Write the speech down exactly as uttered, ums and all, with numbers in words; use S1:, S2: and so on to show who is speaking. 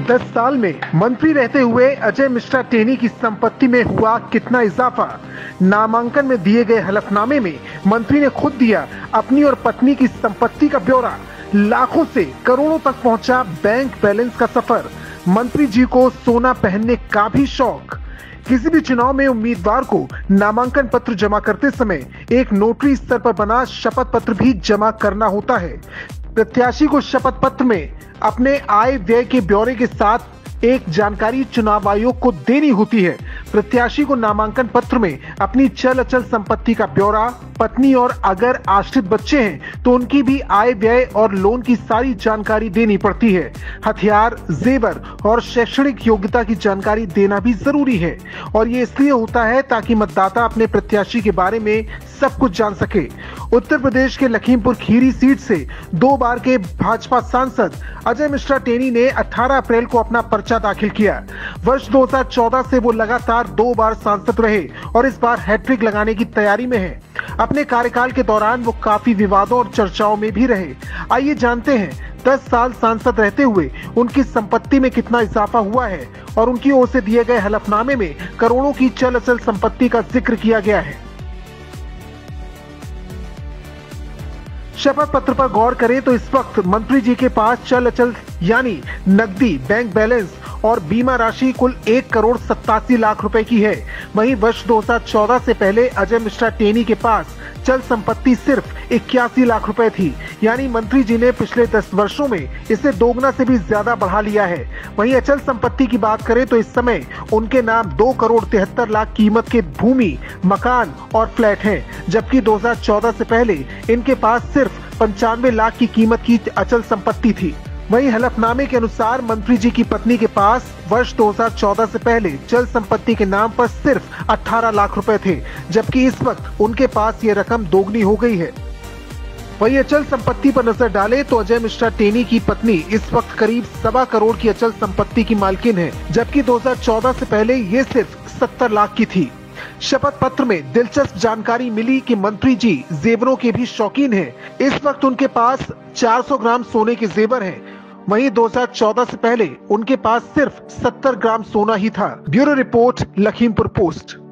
S1: दस साल में मंत्री रहते हुए अजय मिश्रा टेनी की संपत्ति में हुआ कितना इजाफा। नामांकन में दिए गए हलफनामे में मंत्री ने खुद दिया अपनी और पत्नी की संपत्ति का ब्यौरा। लाखों से करोड़ों तक पहुंचा बैंक बैलेंस का सफर। मंत्री जी को सोना पहनने का भी शौक। किसी भी चुनाव में उम्मीदवार को नामांकन पत्र जमा करते समय एक नोटरी स्तर पर बना शपथ पत्र भी जमा करना होता है। प्रत्याशी को शपथ पत्र में अपने आय व्यय के ब्यौरे के साथ एक जानकारी चुनाव आयोग को देनी होती है। प्रत्याशी को नामांकन पत्र में अपनी चल अचल संपत्ति का ब्यौरा, पत्नी और अगर आश्रित बच्चे हैं तो उनकी भी आय व्यय और लोन की सारी जानकारी देनी पड़ती है। हथियार, जेवर और शैक्षणिक योग्यता की जानकारी देना भी जरूरी है और ये इसलिए होता है ताकि मतदाता अपने प्रत्याशी के बारे में सब कुछ जान सके। उत्तर प्रदेश के लखीमपुर खीरी सीट से दो बार के भाजपा सांसद अजय मिश्रा टेनी ने अठारह अप्रैल को अपना पर्चा दाखिल किया। वर्ष दो हज़ार चौदह से वो लगातार दो बार सांसद रहे और इस बार हैट्रिक लगाने की तैयारी में है। अपने कार्यकाल के दौरान वो काफी विवादों और चर्चाओं में भी रहे। आइए जानते हैं दस साल सांसद रहते हुए उनकी संपत्ति में कितना इजाफा हुआ है और उनकी ओर से दिए गए हलफनामे में करोड़ों की चल अचल संपत्ति का जिक्र किया गया है। शपथ पत्र पर गौर करें तो इस वक्त मंत्री जी के पास चल अचल यानी नकदी, बैंक बैलेंस और बीमा राशि कुल एक करोड़ सत्तासी लाख रुपए की है। वहीं वर्ष दो हज़ार चौदह से पहले अजय मिश्रा टेनी के पास चल संपत्ति सिर्फ इक्यासी लाख रुपए थी, यानी मंत्री जी ने पिछले दस वर्षों में इसे दोगुना से भी ज्यादा बढ़ा लिया है। वहीं अचल संपत्ति की बात करें तो इस समय उनके नाम दो करोड़ तिहत्तर लाख कीमत के भूमि, मकान और फ्लैट हैं, जबकि दो हज़ार चौदह से पहले इनके पास सिर्फ पंचानवे लाख की कीमत की अचल संपत्ति थी। वहीं हलफनामे के अनुसार मंत्री जी की पत्नी के पास वर्ष दो हज़ार चौदह से पहले चल संपत्ति के नाम पर सिर्फ अठारह लाख रुपए थे, जबकि इस वक्त उनके पास ये रकम दोगुनी हो गई है। वहीं अचल संपत्ति पर नजर डालें तो अजय मिश्रा टेनी की पत्नी इस वक्त करीब सवा करोड़ की अचल संपत्ति की मालकिन है, जबकि दो हज़ार चौदह से पहले ये सिर्फ सत्तर लाख की थी। शपथ पत्र में दिलचस्प जानकारी मिली कि मंत्री जी जेवरों के भी शौकीन हैं। इस वक्त उनके पास चार सौ ग्राम सोने के जेवर हैं। वहीं दो हज़ार चौदह से पहले उनके पास सिर्फ सत्तर ग्राम सोना ही था। Bureau report, Lakhimpur post.